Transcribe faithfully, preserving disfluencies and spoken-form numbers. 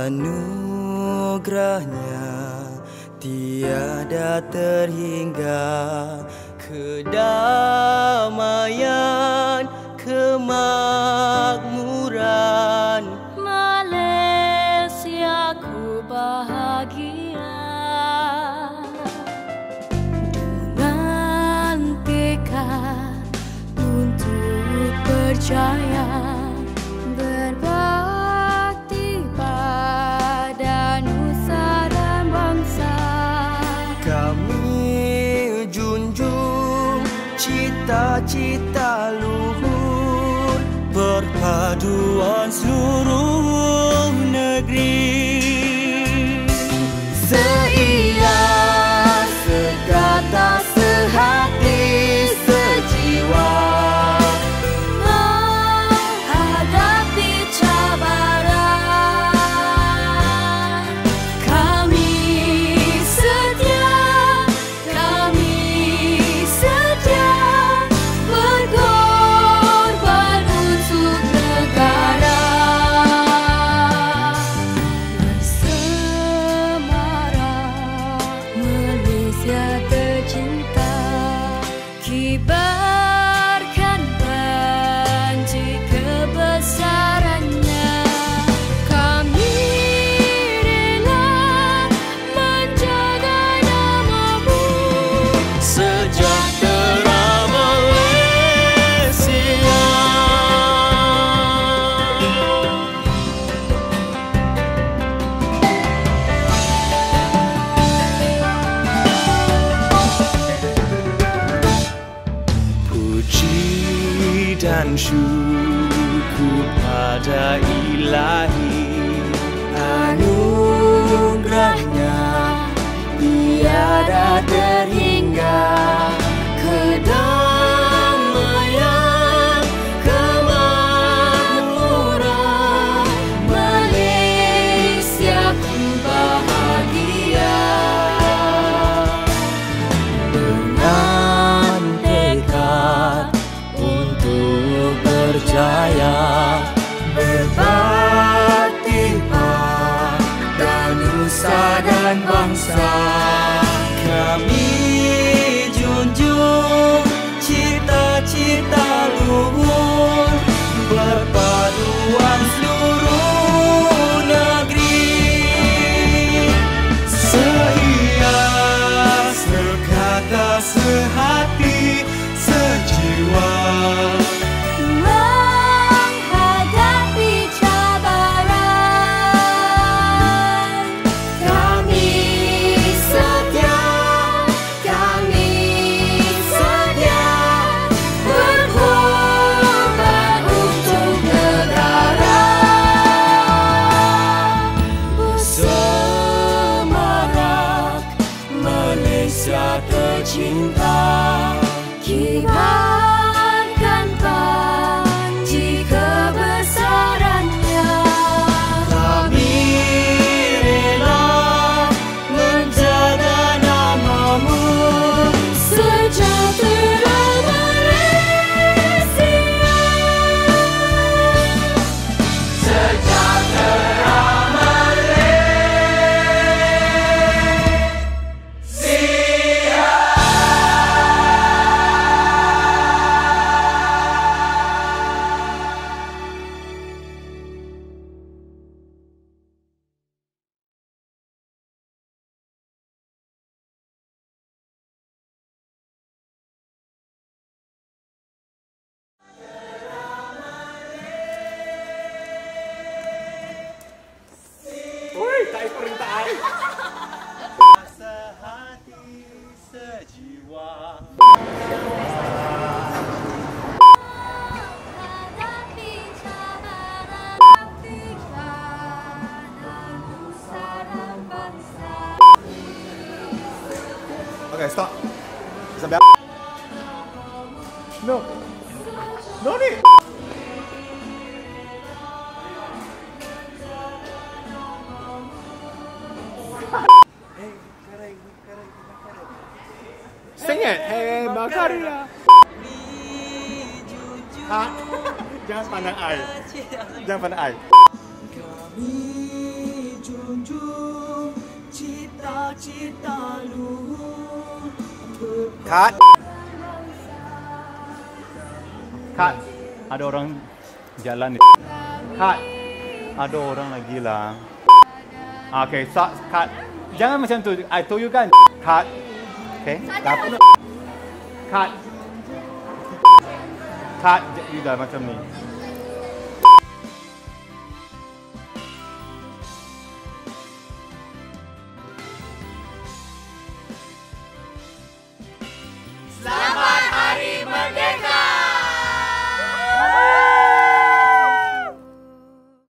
Anugerahnya tiada terhingga, kedamaian, kemakmuran. Malaysia ku bahagia dengan tekad untuk percaya, berbakti pada nusa dan bangsa. Kami junjung cita-cita luhur, perpaduan seluruh negeri. Seia, segata, sehati, sejiwa, menghadapi cabaran. Kami setia, kami setia berkorban untuk negara. Bersemarak Malaysia tercinta, kibarkan panji kebesarannya. Kami rela menjaga namamu, Sejahtera Malaysia. Puji dan syukur pada Ilahi, anugerahnya tiada terhingga, kedamaian, kemakmuran. Malaysia ku bahagia Dengan tekad untuk percaya, berbakti pada nusa dan bangsa. Kami junjung cita-cita luhur, perpaduan seluruh negeri. Seia, sekata, sehati, sejiwa, menghadapi cabaran. Kami setia, kami setia berkorban untuk negara. Bersemarak Malaysia tercinta, kibarkan panji kebesarannya. kami rela menjaga namamu, Sejahtera Malaysia. Sejahtera sehati, sejiwa. Menghadapi cabaran, pada nusa dan bangsa. Okay, stop. Sampai. No. No need. Sing it. Hey, Makaria. Ha? Jangan pandang I. Jangan pandang I. Kami menjunjung cita-cita luhur. Cut. Cut. Ada orang jalan ni. Cut. Ada orang lagi lah. Okay, so, cut. Jangan macam tu. I told you kan. Cut. Okay. Cut. Cut. Cut. Dah macam ni.